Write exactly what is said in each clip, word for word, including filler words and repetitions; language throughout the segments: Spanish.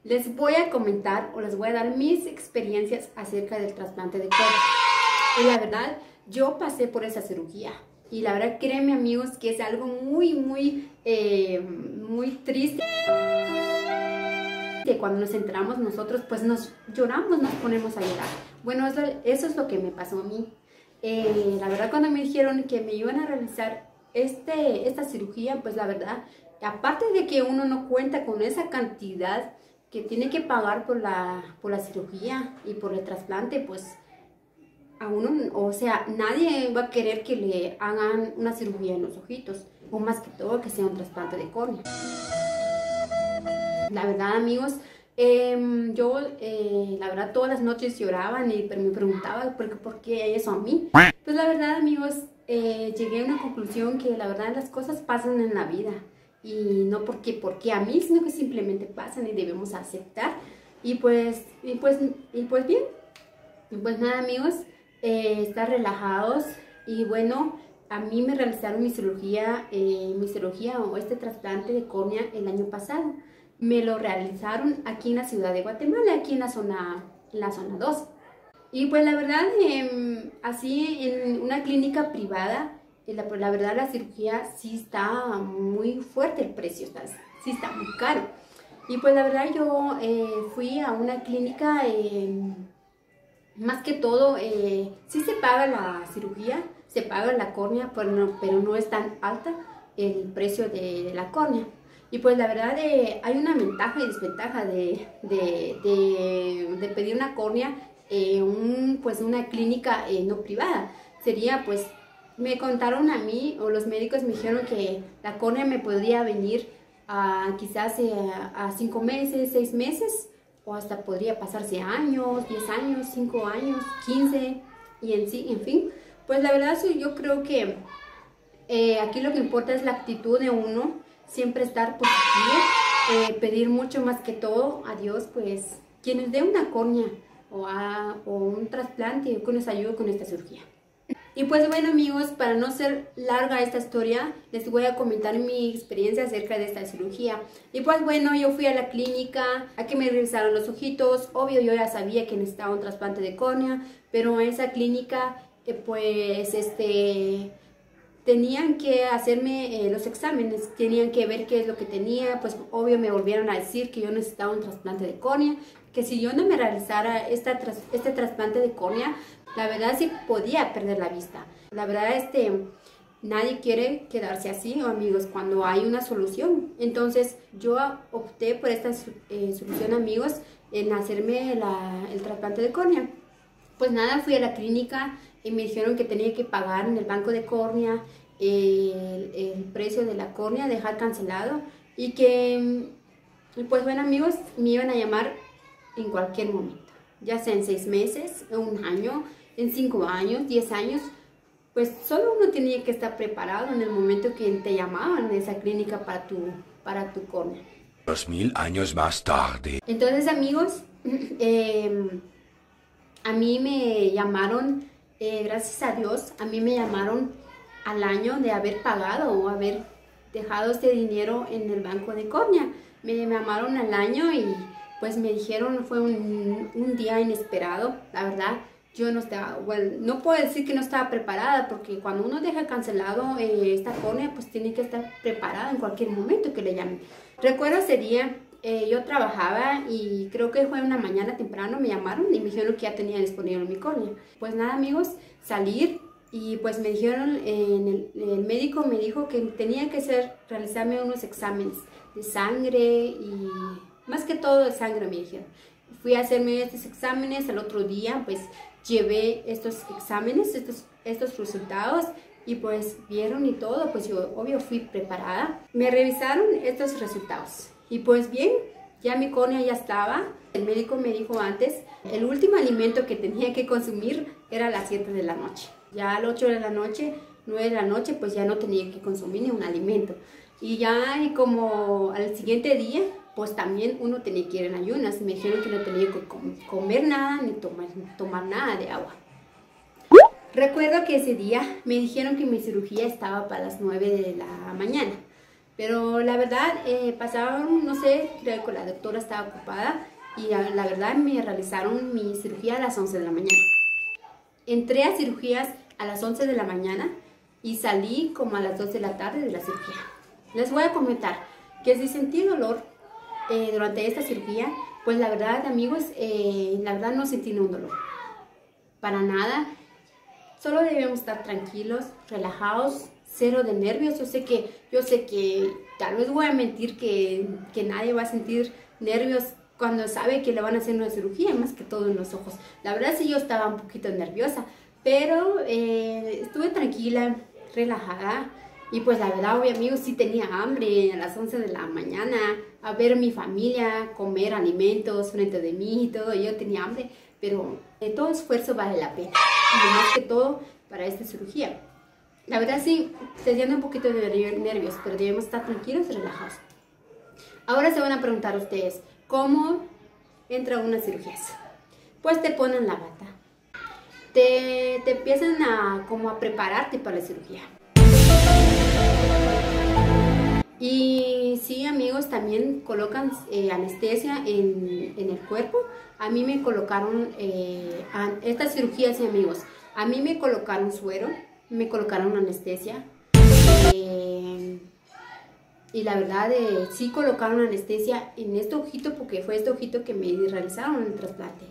les voy a comentar o les voy a dar mis experiencias acerca del trasplante de córnea. Y la verdad, yo pasé por esa cirugía. Y la verdad, créanme amigos, que es algo muy, muy, eh, muy triste. Que cuando nos enteramos nosotros, pues nos lloramos, nos ponemos a llorar. Bueno, eso, eso es lo que me pasó a mí. Eh, la verdad, cuando me dijeron que me iban a realizar este, esta cirugía, pues la verdad, aparte de que uno no cuenta con esa cantidad que tiene que pagar por la, por la cirugía y por el trasplante, pues a uno, o sea, nadie va a querer que le hagan una cirugía en los ojitos, o más que todo que sea un trasplante de córnea. La verdad, amigos, eh, yo, eh, la verdad, todas las noches lloraban y me preguntaba por qué, por qué eso a mí. Pues la verdad, amigos, eh, llegué a una conclusión que la verdad las cosas pasan en la vida. Y no porque, porque a mí, sino que simplemente pasan y debemos aceptar. Y pues, y pues, y pues bien, y pues nada amigos, eh, estar relajados. Y bueno, a mí me realizaron mi cirugía, eh, mi cirugía o este trasplante de córnea el año pasado. Me lo realizaron aquí en la ciudad de Guatemala, aquí en la zona, en la zona dos. Y pues la verdad, eh, así en una clínica privada, La, la verdad la cirugía sí está muy fuerte, el precio está, sí está muy caro. Y pues la verdad yo eh, fui a una clínica, eh, más que todo, eh, sí se paga la cirugía, se paga la córnea, pero no, pero no es tan alta el precio de, de la córnea. Y pues la verdad eh, hay una ventaja y desventaja de, de, de, de pedir una córnea en un, pues una clínica eh, no privada. Sería pues... Me contaron a mí, o los médicos me dijeron que la córnea me podría venir a quizás eh, a cinco meses, seis meses, o hasta podría pasarse años, diez años, cinco años, quince, y en sí, en fin. Pues la verdad yo creo que eh, aquí lo que importa es la actitud de uno, siempre estar positivo, eh, pedir mucho más que todo a Dios, pues, quien nos dé una córnea o, a, o un trasplante, que nos ayude con esta cirugía. Y pues bueno amigos, para no ser larga esta historia, les voy a comentar mi experiencia acerca de esta cirugía. Y pues bueno, yo fui a la clínica, a que me revisaron los ojitos. Obvio yo ya sabía que necesitaba un trasplante de córnea, pero en esa clínica eh, pues este... tenían que hacerme eh, los exámenes, tenían que ver qué es lo que tenía. Pues obvio me volvieron a decir que yo necesitaba un trasplante de córnea, que si yo no me realizara esta, este trasplante de córnea, la verdad sí podía perder la vista. La verdad este, nadie quiere quedarse así, amigos, cuando hay una solución. Entonces yo opté por esta eh, solución, amigos, en hacerme la, el trasplante de córnea. Pues nada, fui a la clínica y me dijeron que tenía que pagar en el banco de córnea el, el precio de la córnea, dejar cancelado, y que, pues bueno amigos, me iban a llamar en cualquier momento, ya sea en seis meses, en un año, en cinco años, diez años. Pues solo uno tenía que estar preparado en el momento que te llamaban de esa clínica para tu, para tu córnea. Dos mil años más tarde. Entonces amigos, eh, a mí me llamaron, eh, gracias a Dios, a mí me llamaron al año de haber pagado o haber dejado este dinero en el banco de córnea. Me llamaron al año y pues me dijeron, fue un, un día inesperado, la verdad. Yo no estaba, bueno, no puedo decir que no estaba preparada, porque cuando uno deja cancelado eh, esta córnea, pues tiene que estar preparada en cualquier momento que le llamen. Recuerdo ese día, eh, yo trabajaba y creo que fue una mañana temprano, me llamaron y me dijeron que ya tenía disponible mi córnea. Pues nada amigos, salir y pues me dijeron, eh, en el, el médico me dijo que tenía que hacer, realizarme unos exámenes de sangre y más que todo de sangre me dijeron. Fui a hacerme estos exámenes, al otro día pues llevé estos exámenes, estos, estos resultados, y pues vieron y todo, pues yo obvio fui preparada. Me revisaron estos resultados y pues bien, ya mi córnea ya estaba. El médico me dijo antes, el último alimento que tenía que consumir era a las siete de la noche. Ya a las ocho de la noche, nueve de la noche, pues ya no tenía que consumir ni un alimento. Y ya y como al siguiente día, pues también uno tenía que ir en ayunas. Me dijeron que no tenía que comer nada ni tomar, tomar nada de agua. Recuerdo que ese día me dijeron que mi cirugía estaba para las nueve de la mañana. Pero la verdad, eh, pasaron, no sé, creo que la doctora estaba ocupada y la, la verdad me realizaron mi cirugía a las once de la mañana. Entré a cirugías a las once de la mañana y salí como a las dos de la tarde de la cirugía. Les voy a comentar que si sentí dolor eh, durante esta cirugía, pues la verdad, amigos, eh, la verdad no sentí ningún dolor. Para nada. Solo debemos estar tranquilos, relajados, cero de nervios. Yo sé que, yo sé que tal vez voy a mentir que, que nadie va a sentir nervios cuando sabe que le van a hacer una cirugía, más que todo en los ojos. La verdad sí yo estaba un poquito nerviosa, pero eh, estuve tranquila, relajada. Y pues la verdad, hoy amigos, sí tenía hambre a las once de la mañana, a ver a mi familia, comer alimentos frente de mí y todo. Yo tenía hambre, pero de todo esfuerzo vale la pena. Y más que todo para esta cirugía. La verdad sí, se siente un poquito de nervios, pero debemos estar tranquilos y relajados. Ahora se van a preguntar ustedes, ¿cómo entra una cirugía? Pues te ponen la bata. Te, te empiezan a, como a prepararte para la cirugía. Y sí, amigos, también colocan eh, anestesia en, en el cuerpo. A mí me colocaron, eh, a, esta cirugía, sí, amigos, a mí me colocaron suero, me colocaron anestesia. Eh, y la verdad, eh, sí colocaron anestesia en este ojito, porque fue este ojito que me realizaron el trasplante.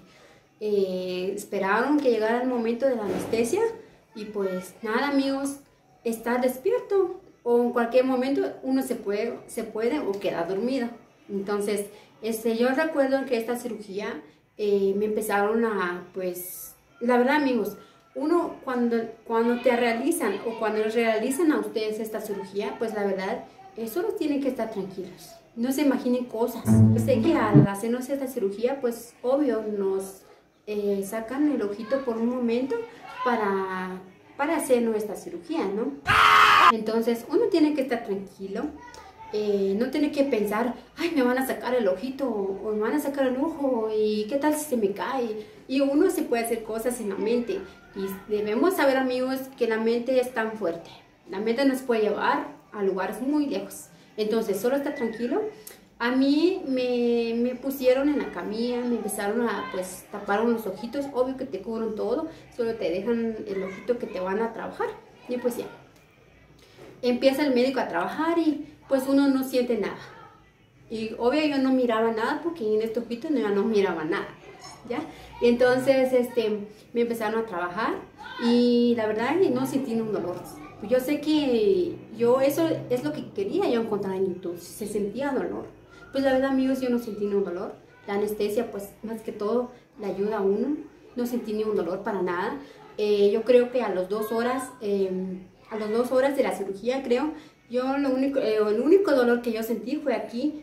Eh, esperaron que llegara el momento de la anestesia y pues nada, amigos, estar despierto. O en cualquier momento uno se puede, se puede o queda dormido. Entonces, este, yo recuerdo que esta cirugía eh, me empezaron a, pues, la verdad, amigos, uno cuando, cuando te realizan o cuando les realizan a ustedes esta cirugía, pues la verdad, eh, solo tienen que estar tranquilos. No se imaginen cosas. Yo sé que al hacernos esta cirugía, pues, obvio, nos eh, sacan el ojito por un momento para, para hacer nuestra cirugía, ¿no? Entonces uno tiene que estar tranquilo, eh, no tiene que pensar, ay, me van a sacar el ojito o me van a sacar el ojo y qué tal si se me cae. Y uno se puede hacer cosas en la mente y debemos saber, amigos, que la mente es tan fuerte. La mente nos puede llevar a lugares muy lejos. Entonces solo estar tranquilo. A mí me, me pusieron en la camilla, me empezaron a, pues, taparon los ojitos. Obvio que te cubren todo, solo te dejan el ojito que te van a trabajar. Y pues ya. Empieza el médico a trabajar y pues uno no siente nada. Y obvio yo no miraba nada porque en este ojito no, ya no miraba nada, ¿ya? Y entonces este, me empezaron a trabajar y la verdad no sentí ningún dolor. Yo sé que yo eso es lo que quería yo encontrar en YouTube, se sentía dolor. Pues la verdad, amigos, yo no sentí ningún dolor. La anestesia, pues más que todo, le ayuda a uno. No sentí ningún dolor para nada. Eh, yo creo que a las dos horas... Eh, A las dos horas de la cirugía, creo, yo lo único, eh, el único dolor que yo sentí fue aquí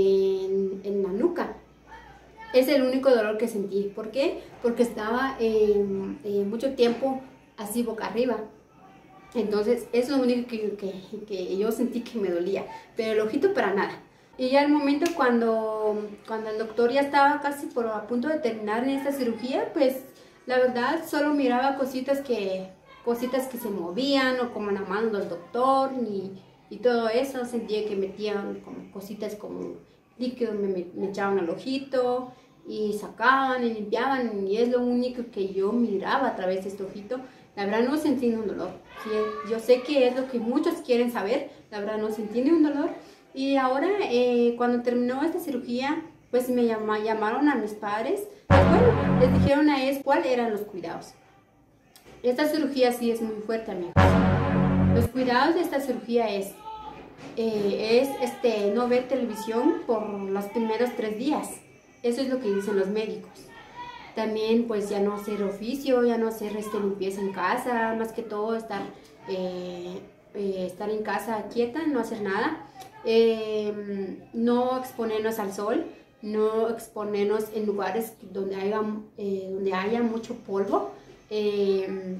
en, en la nuca. Es el único dolor que sentí. ¿Por qué? Porque estaba eh, eh, mucho tiempo así boca arriba. Entonces, eso es lo único que, que, que yo sentí que me dolía. Pero el ojito para nada. Y ya el momento cuando, cuando el doctor ya estaba casi por a punto de terminar en esta cirugía, pues la verdad solo miraba cositas que... cositas que se movían o como la mano del doctor y, y todo eso. Sentía que metían como cositas como líquido, me, me, me echaban al ojito y sacaban y limpiaban y es lo único que yo miraba a través de este ojito. La verdad no sentí ningún dolor. Sí, yo sé que es lo que muchos quieren saber, la verdad no sentí ningún dolor. Y ahora eh, cuando terminó esta cirugía pues me llama, llamaron a mis padres. Pues bueno, les dijeron a ellos cuáles eran los cuidados. Esta cirugía sí es muy fuerte, amigos. Los cuidados de esta cirugía es, eh, es este, no ver televisión por los primeros tres días. Eso es lo que dicen los médicos. También pues ya no hacer oficio, ya no hacer este, limpieza en casa, más que todo estar, eh, eh, estar en casa quieta, no hacer nada. Eh, no exponernos al sol, no exponernos en lugares donde haya, eh, donde haya mucho polvo. Eh,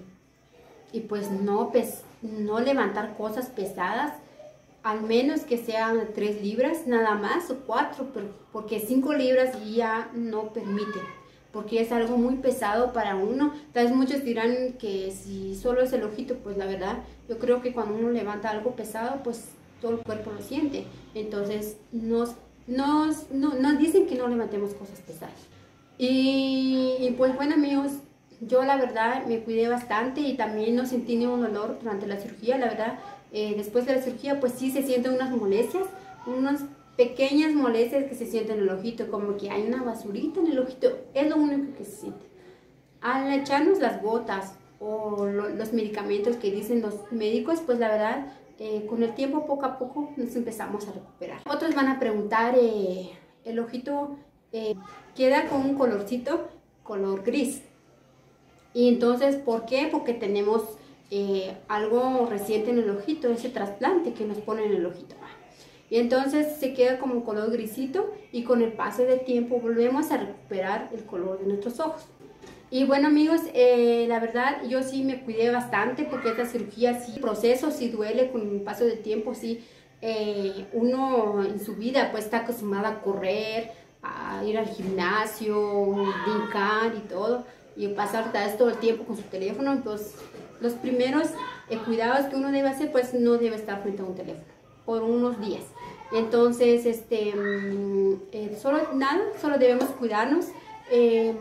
y pues no, pues, no levantar cosas pesadas, al menos que sean tres libras nada más o cuatro, pero, porque cinco libras ya no permiten, porque es algo muy pesado para uno. Tal vez muchos dirán que si solo es el ojito, pues la verdad, yo creo que cuando uno levanta algo pesado, pues todo el cuerpo lo siente. Entonces nos, nos, no, nos dicen que no levantemos cosas pesadas. Y, y pues bueno amigos, yo la verdad me cuidé bastante y también no sentí ningún dolor durante la cirugía. La verdad, eh, después de la cirugía pues sí se sienten unas molestias, unas pequeñas molestias que se sienten en el ojito, como que hay una basurita en el ojito, es lo único que se siente. Al echarnos las gotas o lo, los medicamentos que dicen los médicos, pues la verdad, eh, con el tiempo poco a poco nos empezamos a recuperar. Otros van a preguntar, eh, el ojito eh, queda con un colorcito, color gris. Y entonces, ¿por qué? Porque tenemos eh, algo reciente en el ojito, ese trasplante que nos ponen en el ojito. Y entonces se queda como color grisito y con el paso del tiempo volvemos a recuperar el color de nuestros ojos. Y bueno amigos, eh, la verdad yo sí me cuidé bastante porque esta cirugía sí, el proceso sí duele con el paso del tiempo, sí. Eh, uno en su vida pues está acostumbrado a correr, a ir al gimnasio, brincar y todo. Y pasar todo el tiempo con su teléfono, entonces los primeros eh, cuidados que uno debe hacer pues no debe estar frente a un teléfono por unos días. Entonces, este, eh, solo nada, solo debemos cuidarnos. Eh,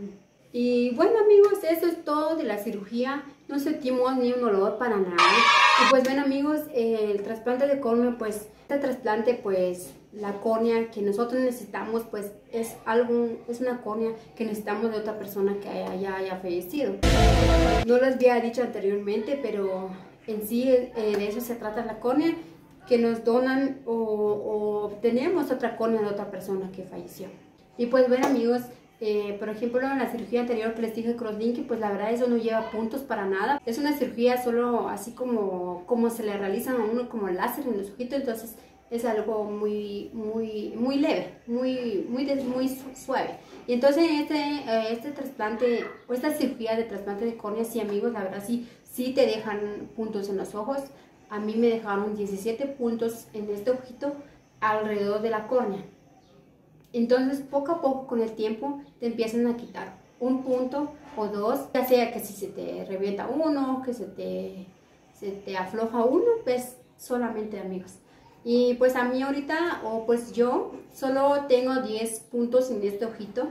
y bueno amigos, eso es todo de la cirugía. No sentimos ni un dolor para nada. Y pues bueno amigos, eh, el trasplante de córnea, pues este trasplante, pues la córnea que nosotros necesitamos, pues es algo, es una córnea que necesitamos de otra persona que haya, haya fallecido. No les había dicho anteriormente, pero en sí eh, de eso se trata la córnea, que nos donan o, o obtenemos otra córnea de otra persona que falleció. Y pues bueno amigos, eh, por ejemplo en la cirugía anterior que les dije crosslinking, pues la verdad eso no lleva puntos para nada. Es una cirugía solo así como, como se le realizan a uno como láser en los ojitos, entonces es algo muy, muy, muy leve, muy, muy, muy suave. Y entonces este, este trasplante, o esta cirugía de trasplante de córnea, sí amigos, la verdad sí, sí te dejan puntos en los ojos. A mí me dejaron diecisiete puntos en este ojito alrededor de la córnea. Entonces poco a poco con el tiempo te empiezan a quitar un punto o dos, ya sea que si se te revienta uno, que se te, se te afloja uno, pues solamente amigos. Y pues a mí ahorita, o pues yo, solo tengo diez puntos en este ojito.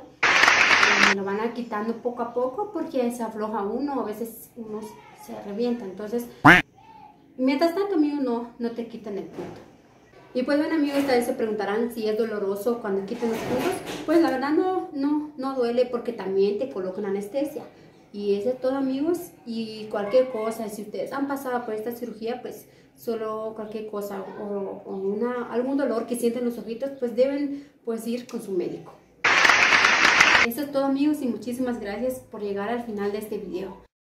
Me lo van a quitando poco a poco porque se afloja uno, a veces uno se revienta. Entonces, mientras tanto amigos, no, no te quitan el punto. Y pues bueno amigos, tal vez se preguntarán si es doloroso cuando quitan los puntos. Pues la verdad no, no, no duele porque también te colocan anestesia. Y eso es todo amigos, y cualquier cosa, si ustedes han pasado por esta cirugía, pues solo cualquier cosa o, o una, algún dolor que sienten los ojitos, pues deben pues ir con su médico. Eso es todo amigos y muchísimas gracias por llegar al final de este video.